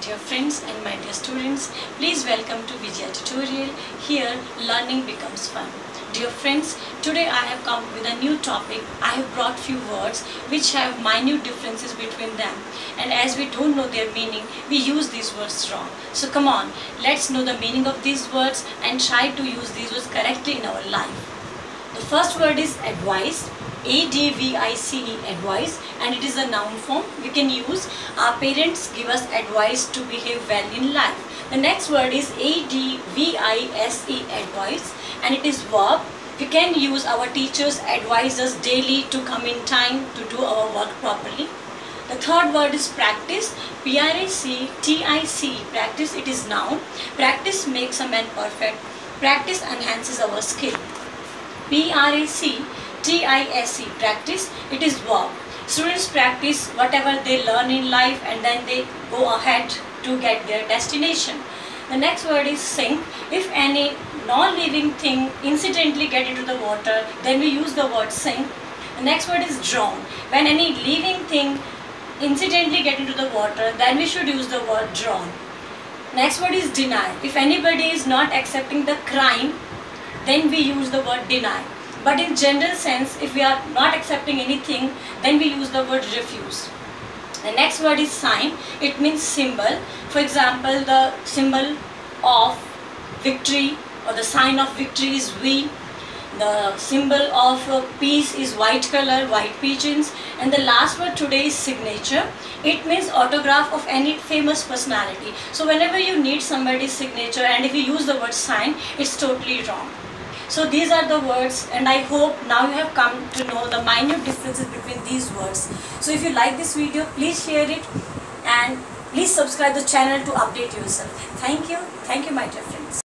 dear friends and my dear students, please welcome to Vijaya Tutorial. Here learning becomes fun. Dear friends, today I have come with a new topic. I have brought few words which have minute differences between them, and as we don't know their meaning, we use these words wrong. So come on, let's know the meaning of these words and try to use these words correctly in our life. The first word is advice. A-D-V-I-C-E, advice, and it is a noun form. We can use our parents give us advice to behave well in life. The next word is A-D-V-I-S-E, advice, and it is verb. We can use our teachers advise us daily to come in time to do our work properly. The third word is practice. P-R-A-C-T-I-C, practice, it is noun. Practice makes a man perfect. Practice enhances our skill. P-R-A-C-T-I-S-E, practice, it is verb. Students practice whatever they learn in life and then they go ahead to get their destination. The next word is sink. If any non-living thing incidentally get into the water, then we use the word sink. The next word is drown. When any living thing incidentally get into the water, then we should use the word drown. Next word is deny. If anybody is not accepting the crime, then we use the word deny. But in general sense, if we are not accepting anything, then we use the word refuse. The next word is sign. It means symbol. For example, the symbol of victory or the sign of victory is V. The symbol of peace is white color, white pigeons. And the last word today is signature. It means autograph of any famous personality. So whenever you need somebody's signature and if you use the word sign, it's totally wrong. So these are the words, and I hope now you have come to know the minute differences between these words. So if you like this video, please share it and please subscribe the channel to update yourself. Thank you. Thank you, my dear friends.